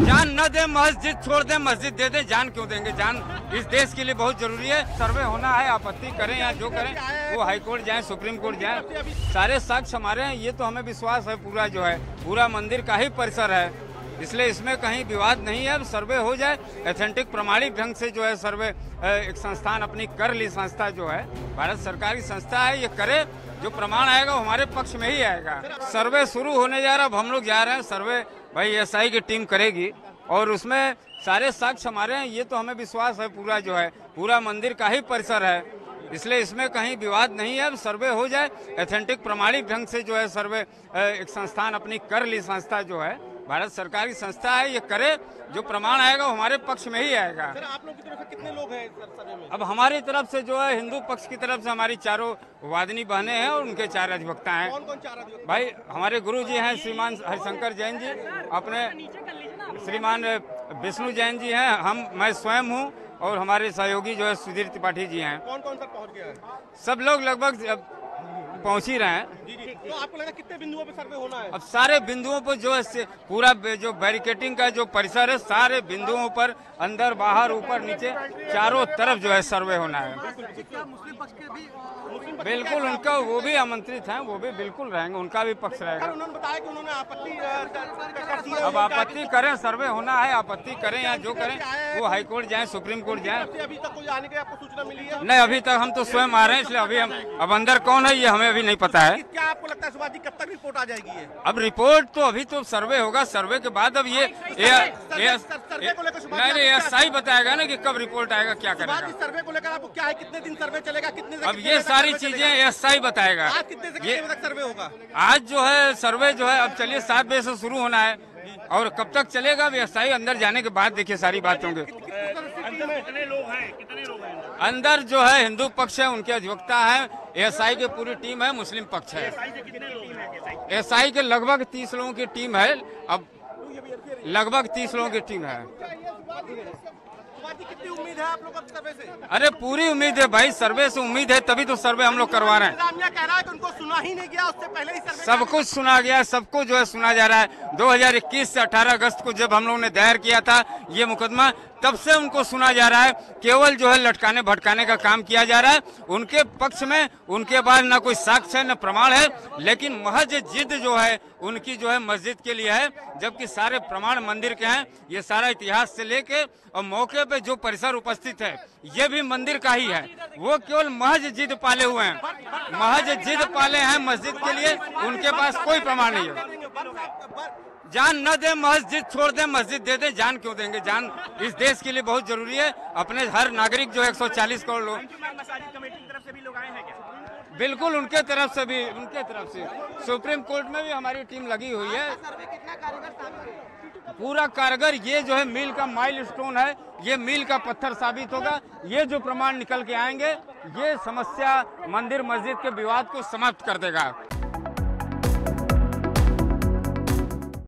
जान न दे मस्जिद छोड़ दे, मस्जिद दे दे, जान क्यों देंगे? जान इस देश के लिए बहुत जरूरी है। सर्वे होना है, आपत्ति करें या जो करें वो हाई कोर्ट जाए, सुप्रीम कोर्ट जाए, सारे साक्ष्य हमारे हैं। ये तो हमें विश्वास है पूरा जो है पूरा मंदिर का ही परिसर है, इसलिए इसमें कहीं विवाद नहीं है। अब सर्वे हो जाए एथेंटिक प्रमाणिक ढंग से जो है सर्वे एक संस्थान अपनी कर ली, संस्था जो है भारत सरकार की संस्था है, ये करे, जो प्रमाण आएगा वो हमारे पक्ष में ही आएगा। सर्वे शुरू होने जा रहा, अब हम लोग जा रहे हैं सर्वे, भाई एसआई की टीम करेगी और उसमें सारे साक्ष्य हमारे हैं। ये तो हमें विश्वास है पूरा जो है पूरा मंदिर का ही परिसर है, इसलिए इसमें कहीं विवाद नहीं है। अब सर्वे हो जाए एथेंटिक प्रमाणिक ढंग से जो है सर्वे एक संस्थान अपनी कर ली, संस्था जो है भारत सरकार की संस्था है, ये करे, जो प्रमाण आएगा वो हमारे पक्ष में ही आएगा। सर, आप लोग की तरफ से कितने लोग हैं सर्वे में? अब हमारी तरफ से जो है हिंदू पक्ष की तरफ से हमारी चारों वादिनी बहनें हैं और उनके 4 अधिवक्ता हैं। कौन कौन चार अधिवक्ता? भाई हमारे गुरु जी हैं श्रीमान हरिशंकर जैन जी, अपने श्रीमान विष्णु जैन जी हैं, मैं स्वयं हूँ और हमारे सहयोगी जो है सुधीर त्रिपाठी जी हैं। कौन कौन सर पहुंच गया है? सब लोग लगभग पहुंच ही रहे हैं। जी जी। तो आपको लगा कितने बिंदुओं पे सर्वे होना है? अब सारे बिंदुओं पर जो है पूरा जो बैरिकेटिंग का जो परिसर है, सारे बिंदुओं पर अंदर बाहर ऊपर नीचे चारों तरफ जो है सर्वे होना है। मुस्लिम पक्ष के भी बिल्कुल उनका वो भी आमंत्रित हैं, वो भी बिल्कुल रहेंगे, उनका भी पक्ष रहेगा। उन्होंने बताया कि उन्होंने आपत्ति कर दी है। अब आपत्ति करें, सर्वे होना है, आपत्ति करें या जो करें वो हाई कोर्ट जाए, सुप्रीम कोर्ट जाए। अभी तक कोई आने की आपको सूचना मिली है? नहीं, अभी तक हम तो स्वयं आ रहे हैं, इसलिए अभी हम अब अंदर कौन है ये हमें अभी नहीं पता है। क्या आपको लगता है सुभाष जी कब तक रिपोर्ट आ जाएगी ये? अब रिपोर्ट तो अभी तो सर्वे होगा, सर्वे के बाद अब ये नहीं एसआई बताएगा ना कि कब रिपोर्ट आएगा, क्या करेगा। सर्वे को लेकर आपको क्या है, कितने दिन सर्वे चलेगा, कितने अब ये सारी चीजें एसआई बताएगा। आज कितने से कितने बजे तक सर्वे होगा? आज जो है सर्वे जो है अब चलिए 7 बजे से शुरू होना है और कब तक चलेगा अब एसआई अंदर जाने के बाद देखिए सारी बात होंगे। कितने लोग हैं? अंदर जो है हिंदू पक्ष है, उनके अधिवक्ता है, एसआई की पूरी टीम है, मुस्लिम पक्ष है। एसआई के लगभग 30 लोगों की टीम है, अब लगभग 30 लोगों की टीम है। कितनी उम्मीद है आप लोग अब सर्वे से? अरे पूरी उम्मीद है भाई, सर्वे से उम्मीद है तभी तो सर्वे हम लोग करवा रहे हैं। कह रहा है कि उनको सुना ही नहीं गया, उससे पहले ही सर्वे सब कुछ सुना गया, सबको जो है सुना जा रहा है। 2021 से 18 अगस्त को जब हम लोगों ने दायर किया था ये मुकदमा, तब से उनको सुना जा रहा है। केवल जो है लटकाने भटकाने का काम किया जा रहा है उनके पक्ष में। उनके बाद न कोई साक्ष्य है न प्रमाण है, लेकिन महज जिद जो है उनकी जो है मस्जिद के लिए है, जबकि सारे प्रमाण मंदिर के हैं। ये सारा इतिहास से लेके और मौके पे जो परिसर उपस्थित है ये भी मंदिर का ही है। वो केवल महज जिद पाले हुए हैं, महज जिद पाले हैं मस्जिद के लिए, उनके पास कोई प्रमाण नहीं है। जान न दे मस्जिद छोड़ दे, मस्जिद दे दे, जान क्यों देंगे? जान इस देश के लिए बहुत जरूरी है। अपने हर नागरिक जो 140 करोड़ लोग, बिल्कुल उनके तरफ से भी, उनके तरफ से सुप्रीम कोर्ट में भी हमारी टीम लगी हुई है। पूरा कारगर ये जो है मील का माइलस्टोन है, ये मील का पत्थर साबित होगा। ये जो प्रमाण निकल के आएंगे ये समस्या मंदिर मस्जिद के विवाद को समाप्त कर देगा।